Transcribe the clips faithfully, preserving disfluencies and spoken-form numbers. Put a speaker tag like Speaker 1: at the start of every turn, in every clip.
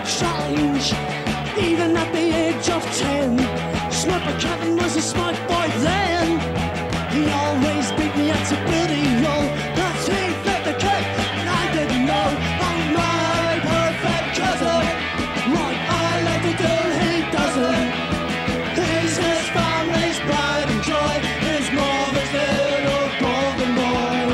Speaker 1: challenge. Even at the age of ten, Smurfer Captain was a smart boy then. He always beat me at a bloody roll, cause he fed the cake and I didn't know. I'm my perfect cousin. What I like to do, he doesn't. He's his family's pride and joy, his mother's little golden boy.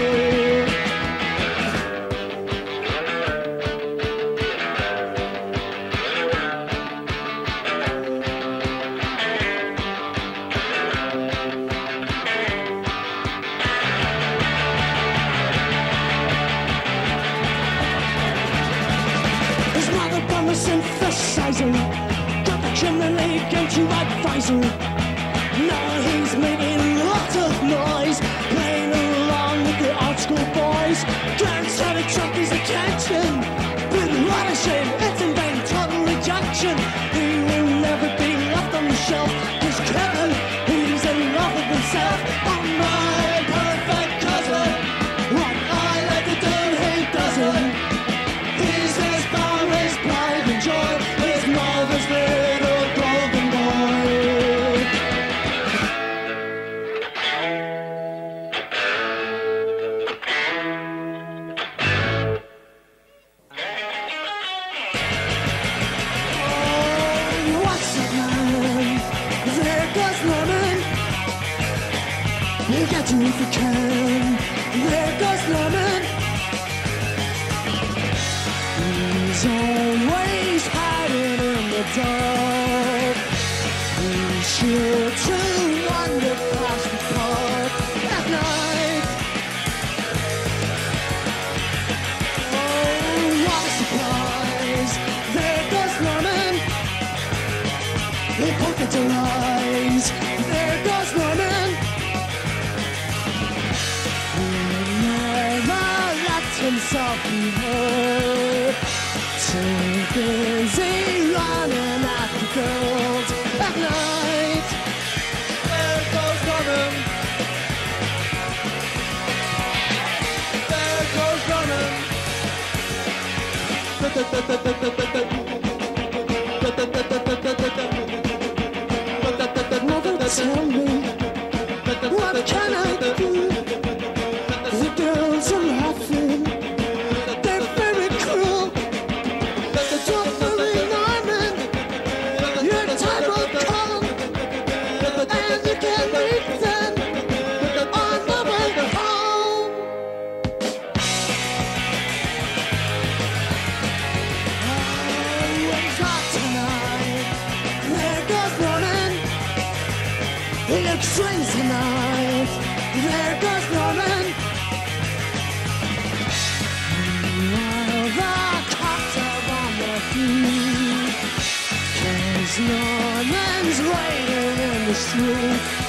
Speaker 1: His mother promised synthesizer, got the chimney leak into advisor. Now he's making lots of noise, playing along with the art school boys. Can't try to attract his attention, but what a shame, it's in vain, total rejection. He will never be left on the shelf, cause Kevin, he's in love with himself. Oh my perfect cousin, what I like to do, he doesn't. He's his family's pride and joy, his mother's little golden boy. Oh, what's up, man? There goes Norman. He'll get you if you can. There goes Norman. He's always hiding in the dark. He's sure to wander past the park at night. Oh, what a surprise! There goes Norman. He pointed to eyes. There goes Norman. He never let himself be heard. Too busy running after girls at night. There goes Norman. There goes Norman. Mother, tell me, what can I do? The girls are laughing. They're very cruel. Don't believe Norman. Your time will come, and you can meet them on the way home. Oh, wake up tonight. There goes Norman. He looks strange tonight. There goes Norman. While the cops are on their feet, 'cause Norman's waiting in the street.